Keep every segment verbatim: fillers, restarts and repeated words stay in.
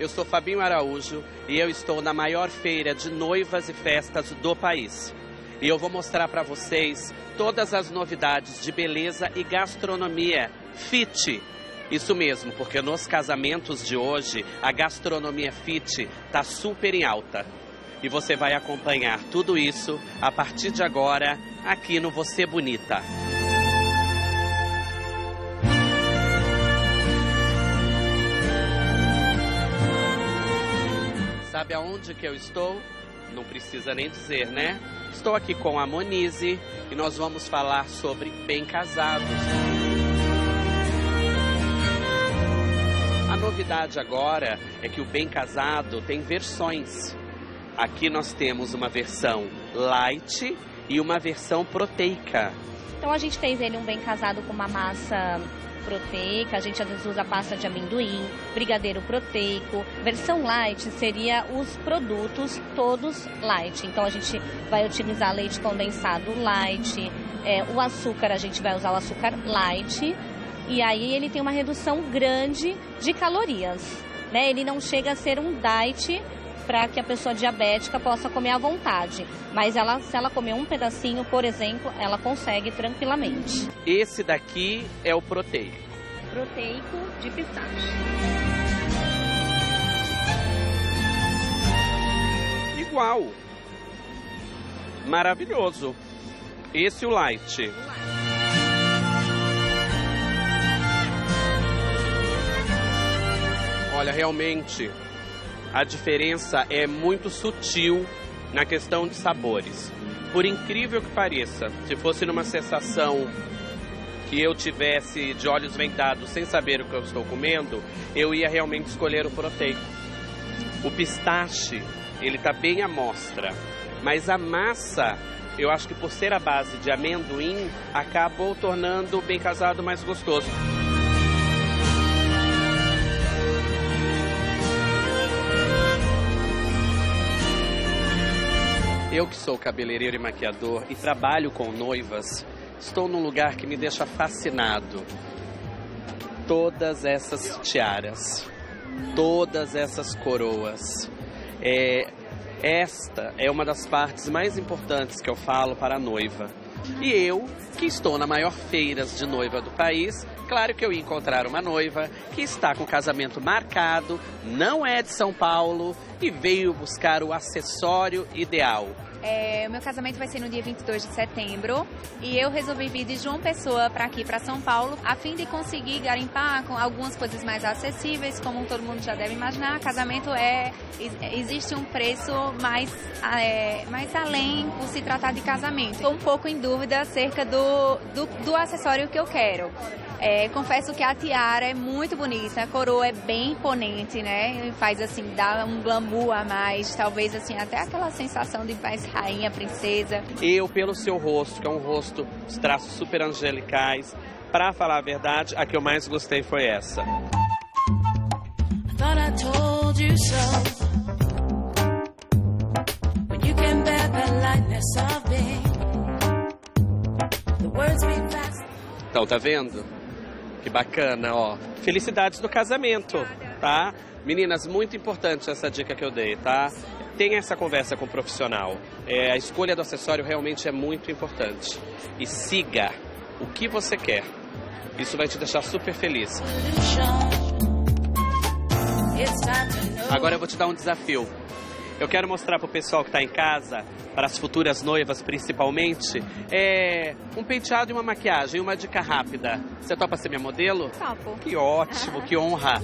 eu sou Fabinho Araújo e eu estou na maior feira de noivas e festas do país. E eu vou mostrar para vocês todas as novidades de beleza e gastronomia fit. Isso mesmo, porque nos casamentos de hoje a gastronomia fit está super em alta. E você vai acompanhar tudo isso a partir de agora aqui no Você Bonita. Sabe aonde que eu estou? Não precisa nem dizer, né? Estou aqui com a Monize e nós vamos falar sobre bem casados. A novidade agora é que o bem casado tem versões. Aqui nós temos uma versão light e uma versão proteica. Então a gente fez ele um bem casado com uma massa proteica, a gente às vezes usa pasta de amendoim, brigadeiro proteico. Versão light seria os produtos todos light. Então a gente vai utilizar leite condensado light, é, o açúcar a gente vai usar o açúcar light. E aí ele tem uma redução grande de calorias, né? Ele não chega a ser um diet para que a pessoa diabética possa comer à vontade. Mas ela, se ela comer um pedacinho, por exemplo, ela consegue tranquilamente. Esse daqui é o proteico. Proteico de pistache. Igual. Maravilhoso. Esse é o light. Olha, realmente, a diferença é muito sutil na questão de sabores. Por incrível que pareça, se fosse numa sensação que eu tivesse de olhos vendados sem saber o que eu estou comendo, eu ia realmente escolher o proteico. O pistache, ele tá bem à mostra, mas a massa, eu acho que por ser a base de amendoim, acabou tornando o bem casado mais gostoso. Eu que sou cabeleireiro e maquiador e trabalho com noivas, estou num lugar que me deixa fascinado. Todas essas tiaras, todas essas coroas. É, esta é uma das partes mais importantes que eu falo para a noiva. E eu, que estou na maior feira de noiva do país, claro que eu ia encontrar uma noiva que está com o casamento marcado, não é de São Paulo e veio buscar o acessório ideal. É, o meu casamento vai ser no dia vinte e dois de setembro e eu resolvi vir de João Pessoa para aqui, para São Paulo, a fim de conseguir garimpar com algumas coisas mais acessíveis. Como todo mundo já deve imaginar, casamento é, existe um preço mais, é, mais além por se tratar de casamento. Estou um pouco em dúvida acerca do, do, do acessório que eu quero. É, confesso que a tiara é muito bonita, a coroa é bem imponente, né? Faz assim, dá um glamour a mais, talvez assim, até aquela sensação de mais rainha, princesa. Eu, pelo seu rosto, que é um rosto, os traços super angelicais, pra falar a verdade, a que eu mais gostei foi essa. Então, tá vendo? Que bacana, ó. Felicidades no casamento, tá? Meninas, muito importante essa dica que eu dei, tá? Tenha essa conversa com o profissional. É, a escolha do acessório realmente é muito importante. E siga o que você quer. Isso vai te deixar super feliz. Agora eu vou te dar um desafio. Eu quero mostrar pro pessoal que tá em casa, para as futuras noivas principalmente, é um penteado e uma maquiagem, uma dica rápida. Você topa ser minha modelo? Topo. Que ótimo, que honra.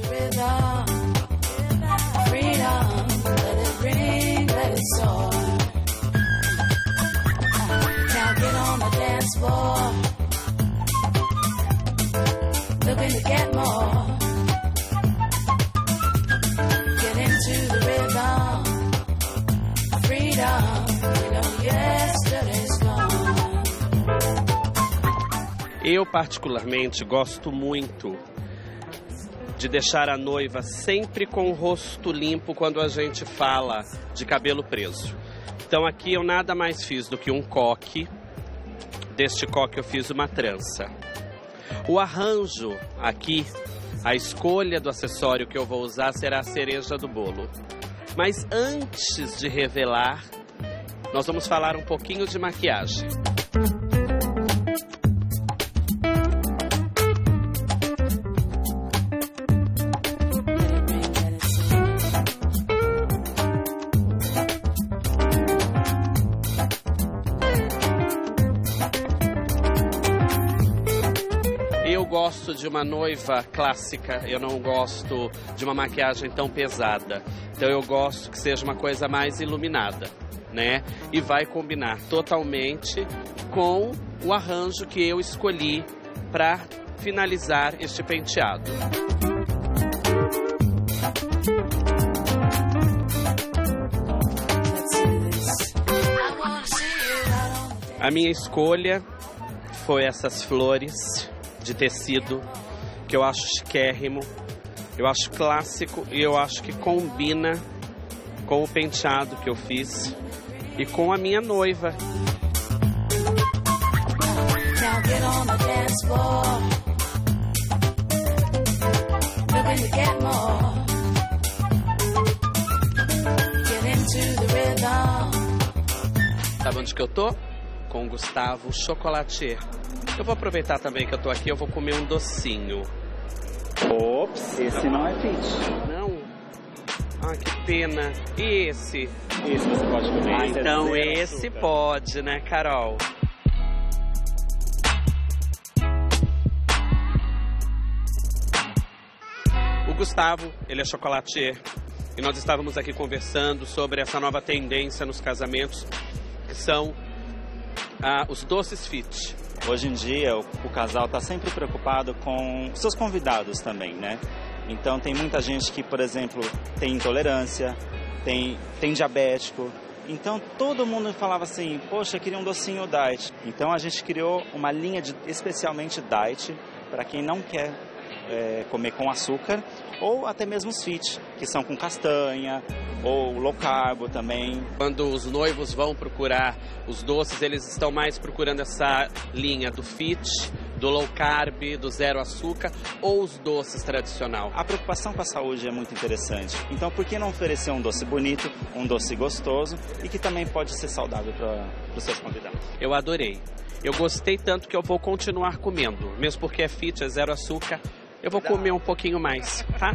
Eu particularmente gosto muito de deixar a noiva sempre com o rosto limpo quando a gente fala de cabelo preso. Então aqui eu nada mais fiz do que um coque. Deste coque eu fiz uma trança. O arranjo aqui A escolha do acessório que eu vou usar será a cereja do bolo. Mas antes de revelar, nós vamos falar um pouquinho de maquiagem. Eu gosto de uma noiva clássica, eu não gosto de uma maquiagem tão pesada. Então eu gosto que seja uma coisa mais iluminada, né? E vai combinar totalmente com o arranjo que eu escolhi para finalizar este penteado. A minha escolha foi essas flores de tecido, que eu acho chiquérrimo, eu acho clássico e eu acho que combina com o penteado que eu fiz e com a minha noiva. Sabe onde que eu tô? Com o Gustavo Chocolatier. Eu vou aproveitar também que eu tô aqui, eu vou comer um docinho. Ops, esse não é fit. Não? Ah, que pena. E esse? Esse você pode comer. Ah, então é esse açúcar. pode, né, Carol? O Gustavo, ele é chocolatier. E nós estávamos aqui conversando sobre essa nova tendência nos casamentos, que são ah, os doces fit. Hoje em dia, o, o casal está sempre preocupado com seus convidados também, né? Então, tem muita gente que, por exemplo, tem intolerância, tem, tem diabético. Então, todo mundo falava assim, poxa, eu queria um docinho diet. Então, a gente criou uma linha de, especialmente diet para quem não quer é, comer com açúcar, ou até mesmo os fit, que são com castanha, ou low carb também. Quando os noivos vão procurar os doces, eles estão mais procurando essa linha do fit, do low carb, do zero açúcar, ou os doces tradicional? A preocupação com a saúde é muito interessante. Então, por que não oferecer um doce bonito, um doce gostoso e que também pode ser saudável para os seus convidados? Eu adorei. Eu gostei tanto que eu vou continuar comendo. Mesmo porque é fit, é zero açúcar, eu vou comer um pouquinho mais, tá?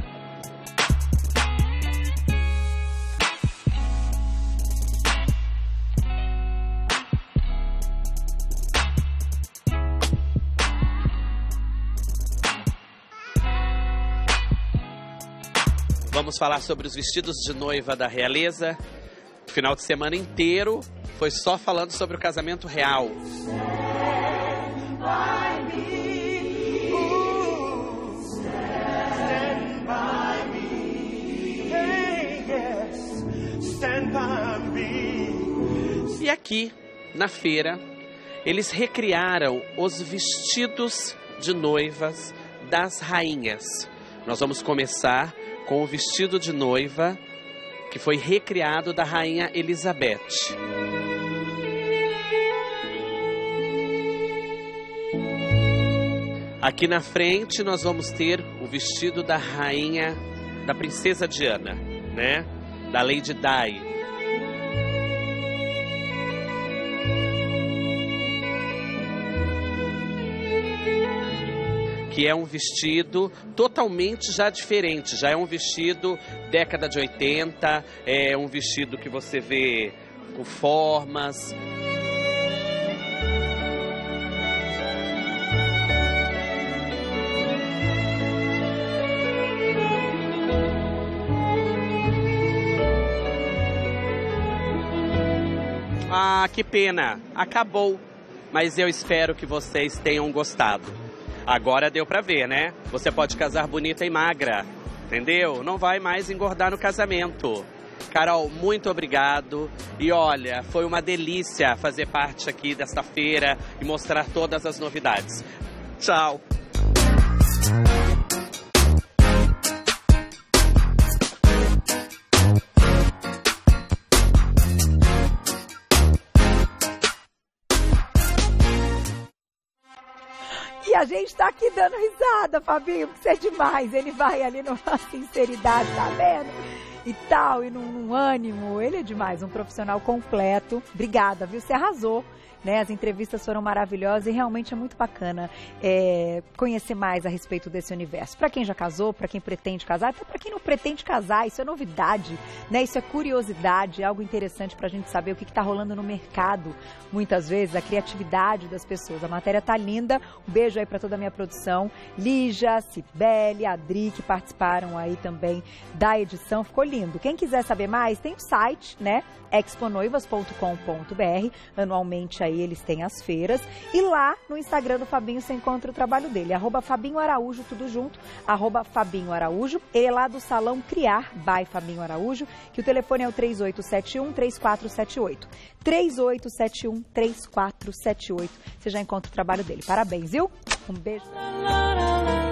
Vamos falar sobre os vestidos de noiva da realeza. O final de semana inteiro foi só falando sobre o casamento real. E aqui, na feira, eles recriaram os vestidos de noivas das rainhas. Nós vamos começar com o vestido de noiva que foi recriado da Rainha Elizabeth. Aqui na frente nós vamos ter o vestido da Rainha, da Princesa Diana, né? Da Lady Di. Que é um vestido totalmente já diferente, já é um vestido década de oitenta, é um vestido que você vê com formas. Ah, que pena, acabou, mas eu espero que vocês tenham gostado. Agora deu pra ver, né? Você pode casar bonita e magra, entendeu? Não vai mais engordar no casamento. Carol, muito obrigado. E olha, foi uma delícia fazer parte aqui desta feira e mostrar todas as novidades. Tchau! E a gente tá aqui dando risada, Fabinho, porque você é demais. Ele vai ali numa sinceridade, tá vendo? E tal, e num, num ânimo. Ele é demais, um profissional completo. Obrigada, viu? Você arrasou. Né, as entrevistas foram maravilhosas e realmente é muito bacana é, conhecer mais a respeito desse universo. Para quem já casou, para quem pretende casar, até para quem não pretende casar, isso é novidade, né? Isso é curiosidade, é algo interessante para a gente saber o que está rolando no mercado, muitas vezes, a criatividade das pessoas. A matéria tá linda, um beijo aí para toda a minha produção, Lígia, Cibele, Adri, que participaram aí também da edição, ficou lindo. Quem quiser saber mais, tem o site, né? exponoivas ponto com ponto br, anualmente aí eles têm as feiras, e lá no Instagram do Fabinho você encontra o trabalho dele, arroba Fabinho Araújo, tudo junto, arroba Fabinho Araújo, ele é lá do Salão Criar, by Fabinho Araújo, que o telefone é o três oito sete um, três quatro sete oito, três oito sete um, três quatro sete oito, você já encontra o trabalho dele. Parabéns, viu? Um beijo.